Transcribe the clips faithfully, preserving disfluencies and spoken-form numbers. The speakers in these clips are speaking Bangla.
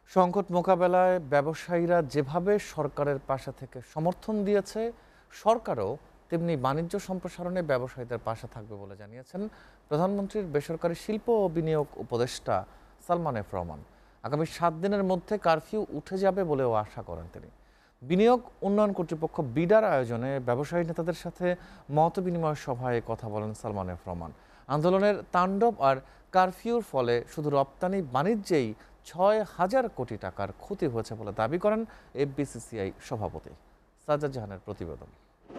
সংকট মোকাবেলায় ব্যবসায়ীরা যেভাবে সরকারের পাশে থেকে সমর্থন দিয়েছে, সরকারও তেমনি বাণিজ্য সম্প্রসারণে ব্যবসায়ীদের পাশে থাকবে বলে জানিয়েছেন প্রধানমন্ত্রীর বেসরকারি শিল্প ও বিনিয়োগ উপদেষ্টা সালমান এফ রহমান। আগামী সাত দিনের মধ্যে কারফিউ উঠে যাবে বলেও আশা করেন তিনি। বিনিয়োগ উন্নয়ন কর্তৃপক্ষ বিডার আয়োজনে ব্যবসায়ী নেতাদের সাথে মত বিনিময় সভায় কথা বলেন সালমান এফ রহমান। আন্দোলনের তাণ্ডব আর কারফিউর ফলে শুধু রপ্তানি বাণিজ্যেই ছয় হাজার কোটি টাকার ক্ষতি হয়েছে বলে দাবি করেন এফবিসিসিআই সভাপতি। সাজ্জাদ জাহানের প্রতিবেদন।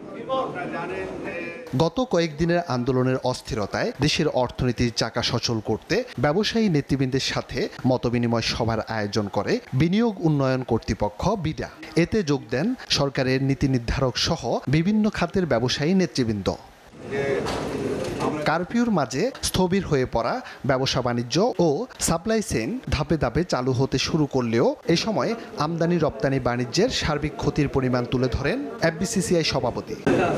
গত কয়েকদিনের আন্দোলনের অস্থিরতায় দেশের অর্থনীতির চাকা সচল করতে ব্যবসায়ী নেতৃবৃন্দের সাথে মতবিনিময় সভার আয়োজন করে বিনিয়োগ উন্নয়ন কর্তৃপক্ষ বিডা। এতে যোগ দেন সরকারের নীতি নির্ধারক সহ বিভিন্ন খাতের ব্যবসায়ী নেতৃবৃন্দ। কারফিউর মাঝে স্থবির হয়ে পড়া ব্যবসা বাণিজ্য ও সাপ্লাই চেইন ধাপে ধাপে চালু হতে শুরু করলেও এ সময় আমদানি রপ্তানি বাণিজ্যের সার্বিক ক্ষতির পরিমাণ তুলে ধরেন এফবিসিসিআই সভাপতি।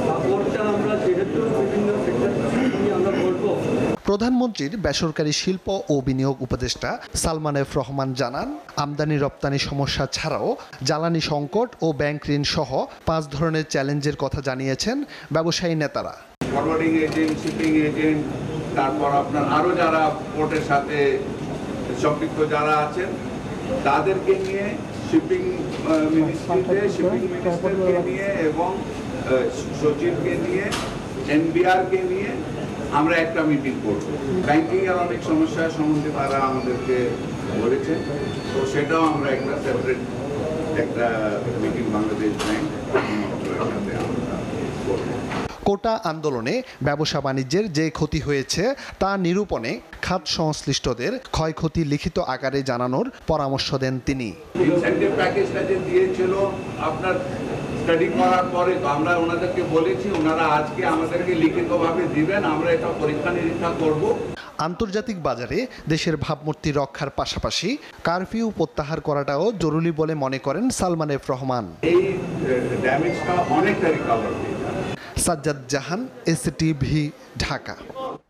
প্রধানমন্ত্রীর বেসরকারি শিল্প ও বিনিয়োগ উপদেষ্টা সালমান এফ রহমান জানান, আমদানি রপ্তানি সমস্যা ছাড়াও জ্বালানি সংকট ও ব্যাংক ঋণ সহ পাঁচ ধরনের চ্যালেঞ্জের কথা জানিয়েছেন ব্যবসায়ী নেতারা। ফরওয়ার্ডিং এজেন্ট, শিপিং এজেন্ট, তারপর আপনার আরও যারা পোর্টের সাথে সম্পৃক্ত যারা আছেন তাদেরকে নিয়ে শিপিং মিনিস্ট্রিতে শিপিং মিনিস্টারকে নিয়ে এবং সচিবকে নিয়ে এনবিআরকে নিয়ে আমরা একটা মিটিং করব। ব্যাংকিং এর অনেক সমস্যা সম্বন্ধে তারা আমাদেরকে বলেছে, তো সেটাও আমরা একটা সেপারেট একটা মিটিং বাংলাদেশ ব্যাংক সাথে আমরা করব। কোটা আন্দোলনে ব্যবসা বাণিজ্যের যে ক্ষতি হয়েছে তা নিরূপণে খাত সংশ্লিষ্টদের ক্ষয়ক্ষতি লিখিত আকারে জানানোর পরামর্শ দেন তিনি। ইনসেন্টিভ প্যাকেজটা যে দিয়েছিল আপনার স্টাডি করার পরে তো আমরা ওনাদেরকে বলেছি, ওনারা আজকে আমাদেরকে লিখিতভাবে দিবেন, আমরা এটা পরীক্ষা নিরীক্ষা করব। আন্তর্জাতিক বাজারে দেশের ভাবমূর্তি রক্ষার পাশাপাশি কারফিউ প্রত্যাহার করাটাও জরুরি বলে মনে করেন সালমান এফ রহমান। এই ড্যামেজটা অনেকটা রিকভার হবে। সাজ্জাদ জাহান, এসটিভি, ঢাকা।